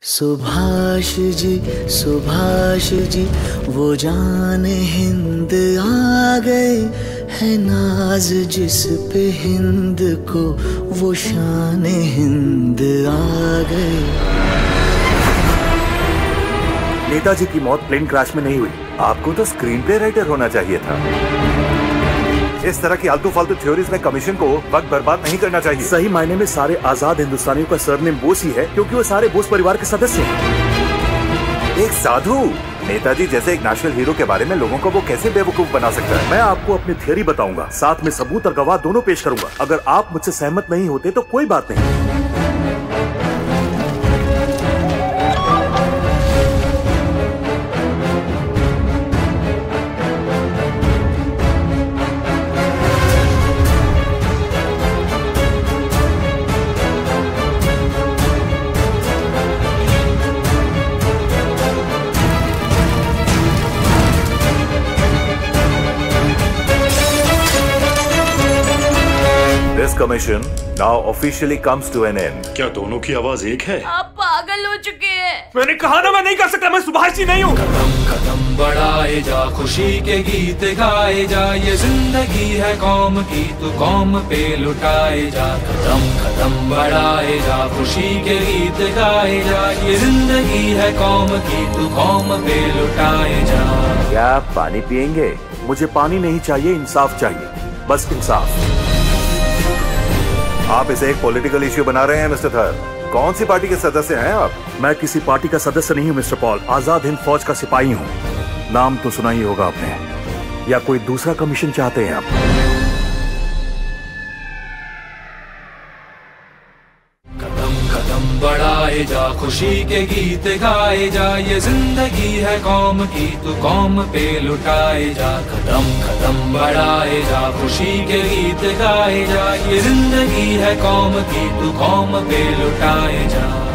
सुभाष जी वो जान हिंद आ गए, है नाज जिस पे हिंद को, वो शान हिंद आ गए। नेताजी की मौत प्लेन क्रैश में नहीं हुई, आपको तो स्क्रीन प्ले राइटर होना चाहिए था। इस तरह की आलतू फालतू थ्योरीज में कमीशन को वक्त बर्बाद नहीं करना चाहिए। सही मायने में सारे आजाद हिंदुस्तानियों का सरनेम बोस ही है, क्योंकि वो सारे बोस परिवार के सदस्य हैं। एक साधु नेताजी जैसे एक नेशनल हीरो के बारे में लोगों को वो कैसे बेवकूफ बना सकता है? मैं आपको अपनी थ्योरी बताऊंगा, साथ में सबूत और गवाह दोनों पेश करूंगा। अगर आप मुझसे सहमत नहीं होते तो कोई बात नहीं। This commission now officially comes to an end. क्या दोनों की आवाज एक है? आप पागल हो चुके हैं। मैंने कहा ना मैं नहीं कर सकता, मैं सुभाष जी नहीं हूँ। कदम कदम बढ़ाए जा, खुशी के गीत गाए जा, ये जिंदगी है कौम की, तू कौम पे लुटाए जा। कदम कदम बढ़ाए जा, खुशी के गीत गाए जा, ये जिंदगी है कौम की, तू कौम पे लुटाए जा। क्या आप पानी पियेंगे? मुझे पानी नहीं चाहिए, इंसाफ चाहिए, बस इंसाफ। आप इसे एक पॉलिटिकल इश्यू बना रहे हैं मिस्टर थर। कौन सी पार्टी के सदस्य हैं आप? मैं किसी पार्टी का सदस्य नहीं हूँ मिस्टर पॉल, आजाद हिंद फौज का सिपाही हूँ। नाम तो सुना ही होगा आपने। या कोई दूसरा कमीशन चाहते हैं आप? कदम कदम बढ़ाए जा, खुशी के गीत गाए जा, ये जिंदगी है कौम की, तू कौम पे लुटाए जा। कदम कदम बढ़ाए जा, खुशी के गीत गाए जा, ये जिंदगी है कौम की, तू कौम पे लुटाए जा।